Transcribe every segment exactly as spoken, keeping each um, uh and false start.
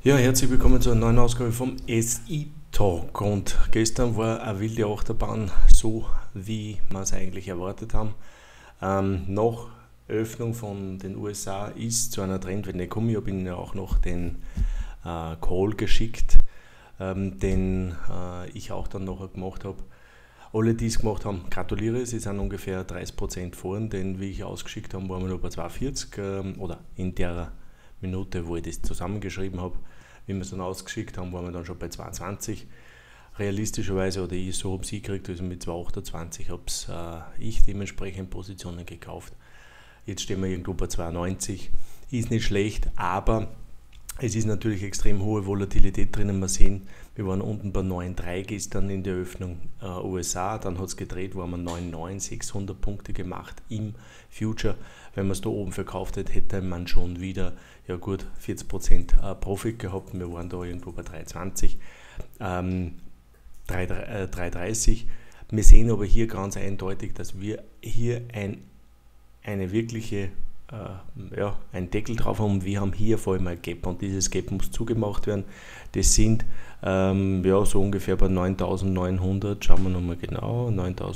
Ja, herzlich willkommen zu einer neuen Ausgabe vom S I-Talk. Und gestern war eine wilde Achterbahn, so wie wir es eigentlich erwartet haben. Ähm, nach Öffnung von den U S A ist zu einer Trendwende gekommen. Ich habe Ihnen ja auch noch den äh, Call geschickt, ähm, den äh, ich auch dann nachher gemacht habe. Alle, die es gemacht haben, gratuliere, sie sind ungefähr dreißig Prozent vorn, denn wie ich ausgeschickt habe, waren wir noch bei zweiundvierzig ähm, oder in der Minute, wo ich das zusammengeschrieben habe. Wie wir es dann ausgeschickt haben, waren wir dann schon bei zweiundzwanzig. Realistischerweise, oder ich so habe sie gekriegt, also mit zwei Komma achtundzwanzig habe äh, ich dementsprechend Positionen gekauft. Jetzt stehen wir irgendwo bei zwei Komma neunzig. Ist nicht schlecht, aber es ist natürlich extrem hohe Volatilität drinnen. Wir sehen, wir waren unten bei neun Komma drei gestern in der Öffnung äh, U S A, dann hat es gedreht, wo haben wir neun Komma neun, sechshundert Punkte gemacht im Future. Wenn man es da oben verkauft hätte, hätte man schon wieder ja gut vierzig Prozent äh, Profit gehabt. Wir waren da irgendwo bei drei Komma zwanzig, ähm, drei Komma dreißig. Wir sehen aber hier ganz eindeutig, dass wir hier ein, eine wirkliche äh, ja, einen Deckel drauf haben und wir haben hier vor allem ein Gap und dieses Gap muss zugemacht werden. Das sind ähm, ja, so ungefähr bei neuntausendneunhundert, schauen wir nochmal genau,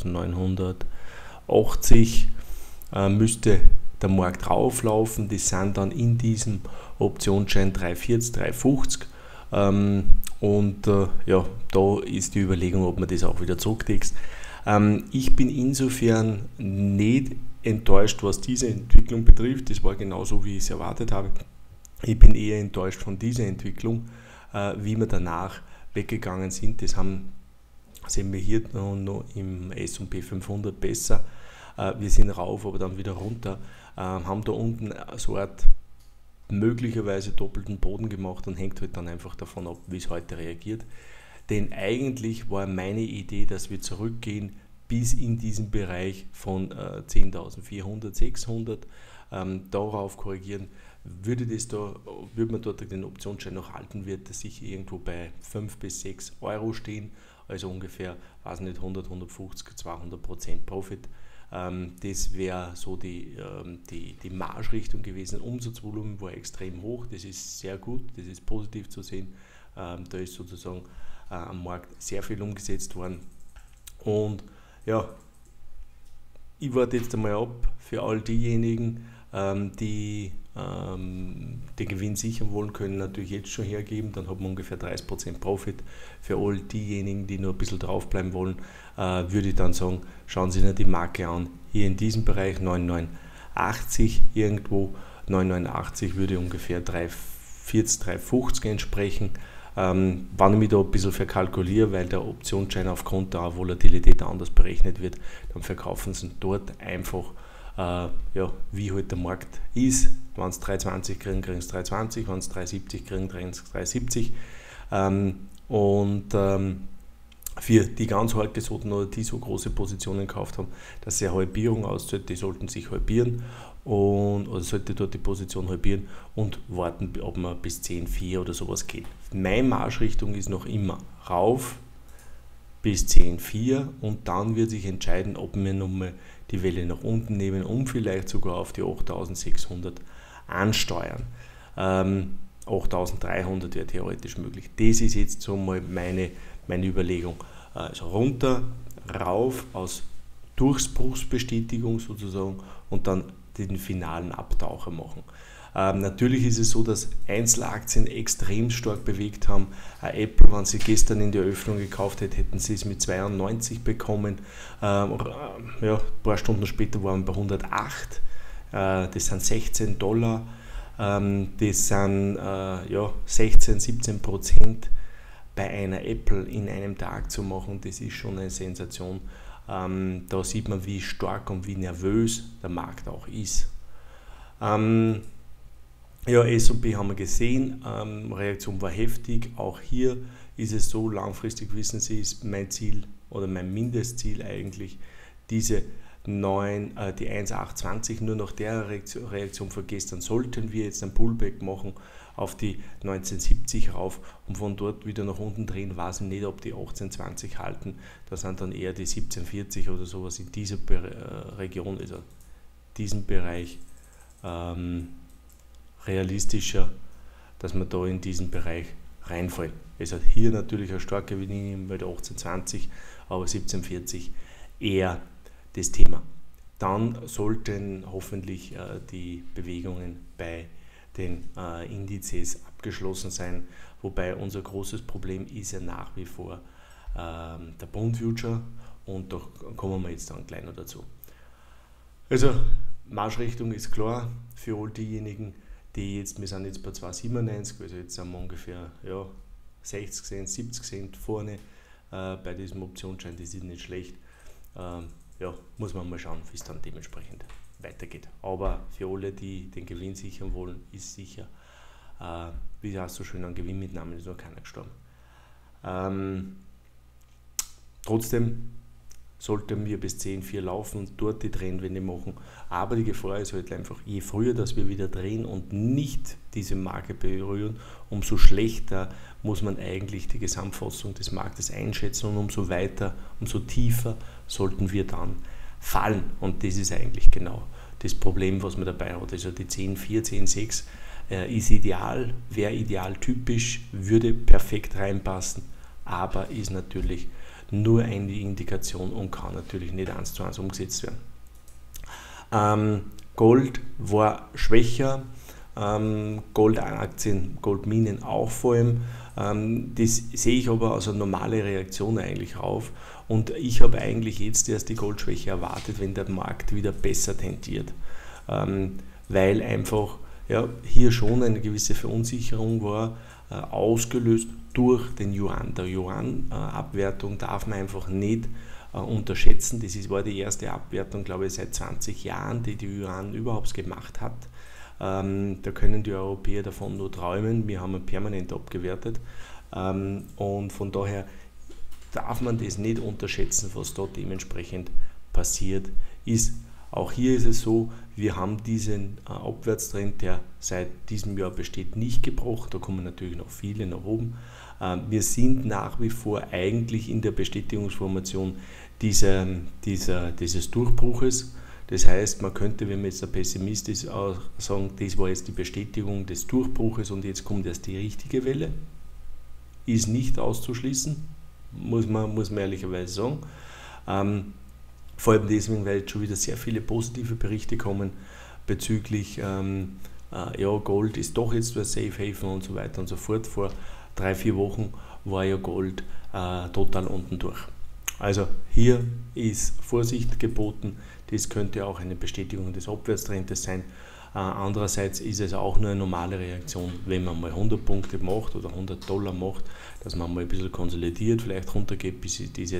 neuntausendneunhundertachtzig äh, müsste der Markt rauflaufen. Das sind dann in diesem Optionsschein drei Komma vierzig, drei Komma fünfzig ähm, und äh, ja, da ist die Überlegung, ob man das auch wieder zurückdeckt. Ähm, ich bin insofern nicht enttäuscht, was diese Entwicklung betrifft. Das war genauso, wie ich es erwartet habe. Ich bin eher enttäuscht von dieser Entwicklung, äh, wie wir danach weggegangen sind. Das haben, sehen wir hier noch, noch im S und P fünfhundert besser. Äh, wir sind rauf, aber dann wieder runter. Äh, haben da unten so eine Art möglicherweise doppelten Boden gemacht und hängt halt dann einfach davon ab, wie es heute reagiert. Denn eigentlich war meine Idee, dass wir zurückgehen bis in diesen Bereich von äh, zehntausendvierhundert, sechshundert, ähm, darauf korrigieren, würde, das da, würde man dort den Optionsschein noch halten, wird das sich irgendwo bei fünf bis sechs Euro stehen, also ungefähr, weiß nicht, hundert, hundertfünfzig, zweihundert Prozent Profit. Ähm, das wäre so die, ähm, die, die Marschrichtung gewesen. Umsatzvolumen war extrem hoch, das ist sehr gut, das ist positiv zu sehen. Ähm, da ist sozusagen äh, am Markt sehr viel umgesetzt worden und ja, ich warte jetzt einmal ab für all diejenigen, ähm, die ähm, den Gewinn sichern wollen, können natürlich jetzt schon hergeben, dann hat man ungefähr dreißig Prozent Profit. Für all diejenigen, die nur ein bisschen draufbleiben wollen, äh, würde ich dann sagen, schauen Sie sich die Marke an. Hier in diesem Bereich neun Komma neunundachtzig irgendwo, neun Komma neunundachtzig würde ungefähr drei Komma vierzig, drei Komma fünfzig entsprechen. Ähm, wenn ich mich da ein bisschen verkalkuliere, weil der Optionsschein aufgrund der Volatilität anders berechnet wird, dann verkaufen sie dort einfach, äh, ja, wie halt der Markt ist. Wenn sie drei Komma zwanzig kriegen, kriegen sie drei Komma zwanzig, wenn sie drei Komma siebzig kriegen, kriegen sie drei Komma siebzig. Ähm, und ähm, für die ganz hartgesottenen oder die so große Positionen gekauft haben, dass sie eine Halbierung auszahlt, die sollten sich halbieren und, oder sollte dort die Position halbieren und warten, ob man bis zehn Komma vier oder sowas geht. Meine Marschrichtung ist noch immer rauf bis zehn Komma vier und dann wird sich entscheiden, ob wir nochmal die Welle nach unten nehmen, um vielleicht sogar auf die achttausendsechshundert ansteuern. Ähm, achttausenddreihundert wäre theoretisch möglich. Das ist jetzt so mal meine, meine Überlegung. Also runter, rauf aus Durchbruchsbestätigung sozusagen und dann den finalen Abtaucher machen. Ähm, natürlich ist es so, dass Einzelaktien extrem stark bewegt haben. Äh, Apple, wenn Sie gestern in der Eröffnung gekauft hätten, hätten Sie es mit zweiundneunzig bekommen. Ähm, ja, ein paar Stunden später waren wir bei hundertacht. Äh, das sind sechzehn Dollar. Ähm, das sind äh, ja, sechzehn, siebzehn Prozent bei einer Apple in einem Tag zu machen. Das ist schon eine Sensation. Ähm, da sieht man, wie stark und wie nervös der Markt auch ist. Ähm, ja, S und P haben wir gesehen, ähm, Reaktion war heftig. Auch hier ist es so, langfristig wissen Sie, ist mein Ziel oder mein Mindestziel eigentlich, diese neun, äh, die eins Komma achthundertzwanzig, nur nach der Reaktion, Reaktion von gestern sollten wir jetzt ein Pullback machen auf die neunzehnhundertsiebzig rauf und von dort wieder nach unten drehen, weiß ich nicht, ob die achtzehnhundertzwanzig halten. Da sind dann eher die siebzehnhundertvierzig oder sowas in dieser Region, also diesem Bereich ähm, realistischer. dass wir da in diesen Bereich reinfallen. Es hat hier natürlich eine starke Gewinn bei der achtzehn zwanzig, aber siebzehn vierzig eher das Thema. Dann sollten hoffentlich äh, die Bewegungen bei den äh, Indizes abgeschlossen sein, wobei unser großes Problem ist ja nach wie vor äh, der Bond Future, und da kommen wir jetzt dann gleich noch dazu. Also Marschrichtung ist klar für all diejenigen, die jetzt, wir sind jetzt bei zwei Komma siebenundneunzig, also jetzt sind wir ungefähr ja, sechzig Cent, siebzig Cent vorne äh, bei diesem Optionsschein, das ist nicht schlecht. Ähm, ja, muss man mal schauen, wie es dann dementsprechend weitergeht. Aber für alle, die den Gewinn sichern wollen, ist sicher, äh, wie heißt so schön, an Gewinnmitnahmen ist noch keiner gestorben. Ähm, trotzdem sollten wir bis zehn Komma vier laufen und dort die Trendwende machen. Aber die Gefahr ist halt einfach, je früher, dass wir wieder drehen und nicht diese Marke berühren, umso schlechter muss man eigentlich die Gesamtfassung des Marktes einschätzen, und umso weiter, umso tiefer sollten wir dann fallen. Und das ist eigentlich genau das Problem, was man dabei hat. Also die zehn Komma vier, zehn Komma sechs äh, ist ideal, wäre ideal typisch, würde perfekt reinpassen, aber ist natürlich nur eine Indikation und kann natürlich nicht eins zu eins umgesetzt werden. Ähm, Gold war schwächer, ähm, Goldaktien, Goldminen auch vor allem. Ähm, das sehe ich aber als eine normale Reaktion eigentlich auf, und ich habe eigentlich jetzt erst die Goldschwäche erwartet, wenn der Markt wieder besser tendiert, ähm, weil einfach ja, hier schon eine gewisse Verunsicherung war, äh, ausgelöst durch den Yuan. Der Yuan-Abwertung äh, darf man einfach nicht äh, unterschätzen. Das ist, war die erste Abwertung, glaube ich, seit zwanzig Jahren, die die Yuan überhaupt gemacht hat. Ähm, da können die Europäer davon nur träumen. Wir haben ihn permanent abgewertet. Ähm, und von daher darf man das nicht unterschätzen, was dort dementsprechend passiert ist. Auch hier ist es so, wir haben diesen äh, Abwärtstrend, der seit diesem Jahr besteht, nicht gebrochen. Da kommen natürlich noch viele nach oben. Äh, wir sind nach wie vor eigentlich in der Bestätigungsformation dieser, dieser, dieses Durchbruches. Das heißt, man könnte, wenn man jetzt ein Pessimist ist, auch sagen, das war jetzt die Bestätigung des Durchbruches und jetzt kommt erst die richtige Welle. Ist nicht auszuschließen, muss man, muss man ehrlicherweise sagen. Ähm, Vor allem deswegen, weil jetzt schon wieder sehr viele positive Berichte kommen bezüglich ähm, äh, ja, Gold ist doch jetzt ein Safe Haven und so weiter und so fort. Vor drei, vier Wochen war ja Gold äh, total unten durch. Also hier ist Vorsicht geboten, das könnte auch eine Bestätigung des Abwärtstrendes sein. Äh, andererseits ist es auch nur eine normale Reaktion, wenn man mal hundert Punkte macht oder hundert Dollar macht, dass man mal ein bisschen konsolidiert, vielleicht runtergeht bis diese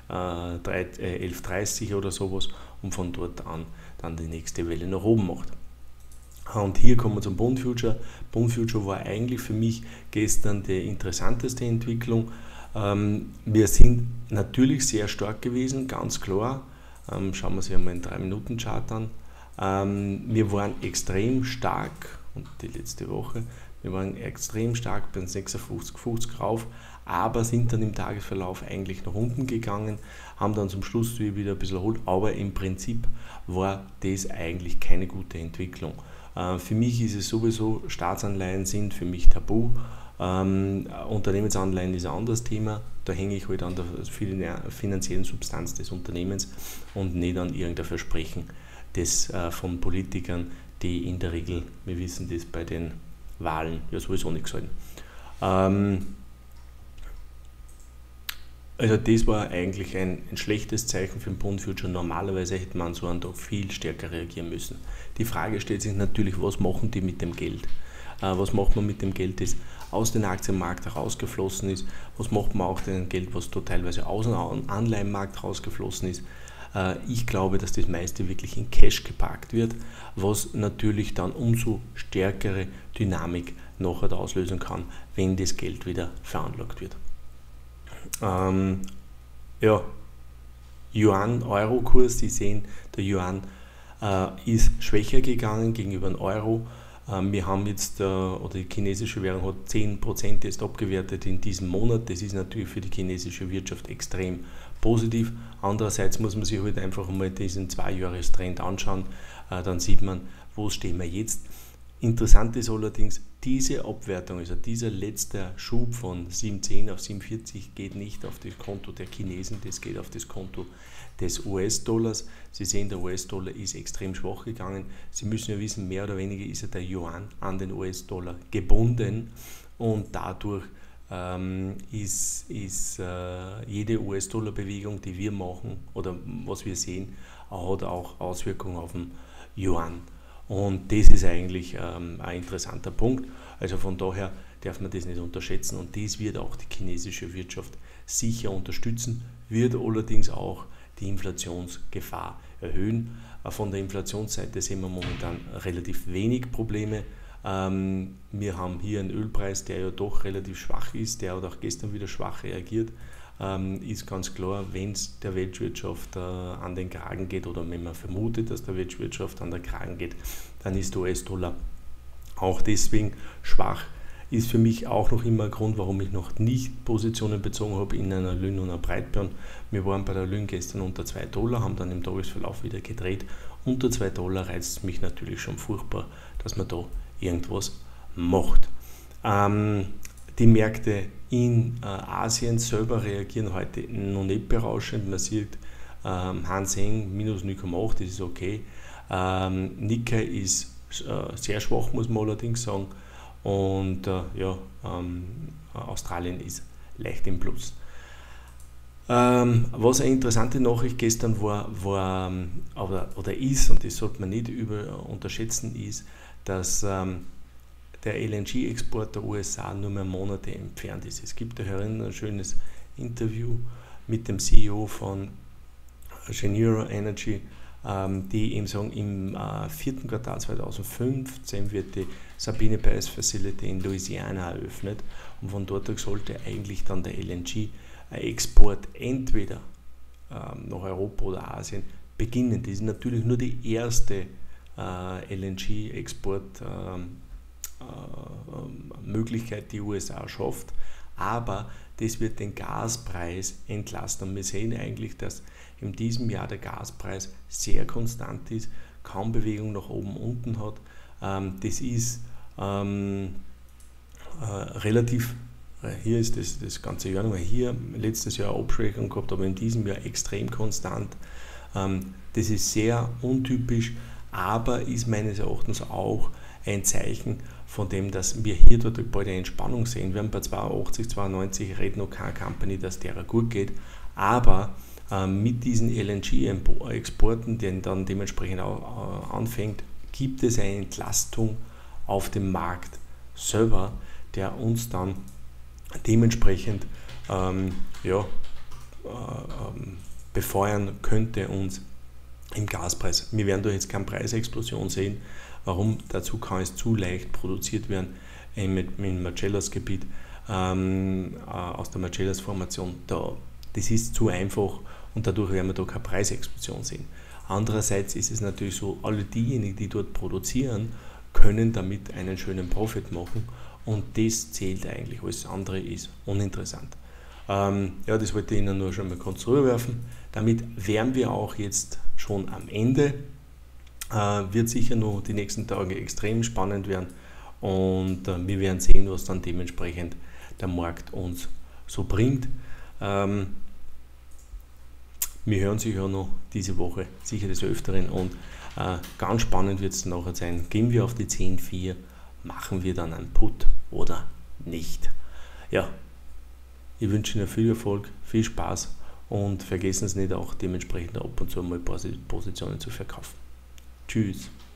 äh, elf dreißig oder sowas und von dort an dann die nächste Welle nach oben macht. Und hier kommen wir zum Bond Future. Bond Future war eigentlich für mich gestern die interessanteste Entwicklung. Ähm, wir sind natürlich sehr stark gewesen, ganz klar. Ähm, schauen wir uns einmal einen drei Minuten Chart an. Ähm, wir waren extrem stark, und die letzte Woche, wir waren extrem stark bei sechsundfünfzig fünfzig rauf, aber sind dann im Tagesverlauf eigentlich nach unten gegangen, haben dann zum Schluss wieder ein bisschen erholt, aber im Prinzip war das eigentlich keine gute Entwicklung. Äh, für mich ist es sowieso, Staatsanleihen sind für mich tabu. Ähm, Unternehmensanleihen ist ein anderes Thema, da hänge ich halt an der finanziellen Substanz des Unternehmens und nicht an irgendein Versprechen des, äh, von Politikern, die in der Regel, wir wissen das bei den Wahlen, ja sowieso nichts halten. Ähm, also das war eigentlich ein, ein schlechtes Zeichen für den Bond Future. Normalerweise hätte man so einen Tag viel stärker reagieren müssen. Die Frage stellt sich natürlich, was machen die mit dem Geld? Äh, was macht man mit dem Geld, das aus dem Aktienmarkt herausgeflossen ist? Was macht man auch mit dem Geld, was da teilweise aus dem Anleihenmarkt rausgeflossen ist? Äh, ich glaube, dass das meiste wirklich in Cash geparkt wird, was natürlich dann umso stärkere Dynamik nachher auslösen kann, wenn das Geld wieder veranlagt wird. Ähm, ja, Yuan-Euro-Kurs, Sie sehen, der Yuan äh, ist schwächer gegangen gegenüber dem Euro. Ähm, wir haben jetzt, äh, oder die chinesische Währung hat zehn Prozent jetzt abgewertet in diesem Monat. Das ist natürlich für die chinesische Wirtschaft extrem positiv. Andererseits muss man sich halt einfach mal diesen Zwei-Jahres-Trend anschauen. Äh, dann sieht man, wo stehen wir jetzt. Interessant ist allerdings, diese Abwertung, also dieser letzte Schub von sieben zehn auf sieben vierzig geht nicht auf das Konto der Chinesen, das geht auf das Konto des U S-Dollars. Sie sehen, der U S-Dollar ist extrem schwach gegangen. Sie müssen ja wissen, mehr oder weniger ist ja der Yuan an den U S-Dollar gebunden und dadurch ähm, ist, ist äh, jede U S-Dollar-Bewegung, die wir machen oder was wir sehen, hat auch Auswirkungen auf den Yuan. Und das ist eigentlich ähm, ein interessanter Punkt. Also von daher darf man das nicht unterschätzen und das wird auch die chinesische Wirtschaft sicher unterstützen, wird allerdings auch die Inflationsgefahr erhöhen. Von der Inflationsseite sehen wir momentan relativ wenig Probleme. Ähm, wir haben hier einen Ölpreis, der ja doch relativ schwach ist, der hat auch gestern wieder schwach reagiert. Ähm, ist ganz klar, wenn es der Weltwirtschaft äh, an den Kragen geht oder wenn man vermutet, dass der Weltwirtschaft an den Kragen geht, dann ist der U S-Dollar auch deswegen schwach. Ist für mich auch noch immer ein Grund, warum ich noch nicht Positionen bezogen habe in einer Lynn und einer Breitbörn. Wir waren bei der Lynn gestern unter zwei Dollar, haben dann im Tagesverlauf wieder gedreht. Unter zwei Dollar reizt es mich natürlich schon furchtbar, dass man da irgendwas macht. Ähm, Die Märkte in äh, Asien selber reagieren heute noch nicht berauschend. Man sieht ähm, Hang Seng minus null Komma acht, das ist okay. Ähm, Nikkei ist äh, sehr schwach, muss man allerdings sagen. Und äh, ja, ähm, Australien ist leicht im Plus. Ähm, was eine interessante Nachricht gestern war, war oder, oder ist, und das sollte man nicht über, unterschätzen, ist, dass ähm, der L N G-Export der U S A nur mehr Monate entfernt ist. Es gibt da herin ein schönes Interview mit dem C E O von Cheniere Energy, ähm, die eben sagen, im äh, vierten Quartal zweitausendfünfzehn wird die Sabine Pass Facility in Louisiana eröffnet und von dort sollte eigentlich dann der L N G-Export entweder ähm, nach Europa oder Asien beginnen. Das ist natürlich nur die erste äh, L N G-Export ähm, Möglichkeit die U S A schafft, aber das wird den Gaspreis entlasten. Und wir sehen eigentlich, dass in diesem Jahr der Gaspreis sehr konstant ist, kaum Bewegung nach oben unten hat. Das ist ähm, äh, relativ, hier ist das, das ganze Jahr, weil hier letztes Jahr eine Abschwächung gehabt, aber in diesem Jahr extrem konstant. Ähm, das ist sehr untypisch, aber ist meines Erachtens auch ein Zeichen von dem, dass wir hier dort bald eine Entspannung sehen. Wir haben bei zweiundachtzig, zweiundneunzig redet noch keine Company, dass der gut geht, aber äh, mit diesen L N G-Exporten, die dann dementsprechend auch, äh, anfängt, gibt es eine Entlastung auf dem Markt selber, der uns dann dementsprechend ähm, ja, äh, befeuern könnte uns im Gaspreis. Wir werden da jetzt keine Preisexplosion sehen. Warum? Dazu kann es zu leicht produziert werden im, im Marcellus-Gebiet, ähm, äh, aus der Marcellus-Formation. Da, das ist zu einfach und dadurch werden wir da keine Preisexplosion sehen. Andererseits ist es natürlich so, alle diejenigen, die dort produzieren, können damit einen schönen Profit machen und das zählt eigentlich. Alles andere ist uninteressant. Ähm, ja, das wollte ich Ihnen nur schon mal kurz rüberwerfen. Damit wären wir auch jetzt schon am Ende. Äh, wird sicher noch die nächsten Tage extrem spannend werden und äh, wir werden sehen, was dann dementsprechend der Markt uns so bringt. Ähm, wir hören sich ja noch diese Woche sicher des Öfteren und äh, ganz spannend wird es nachher sein, gehen wir auf die zehn Komma vier, machen wir dann einen Put oder nicht. Ja, ich wünsche Ihnen viel Erfolg, viel Spaß und vergessen Sie nicht auch dementsprechend ab und zu mal Positionen zu verkaufen. Tschüss.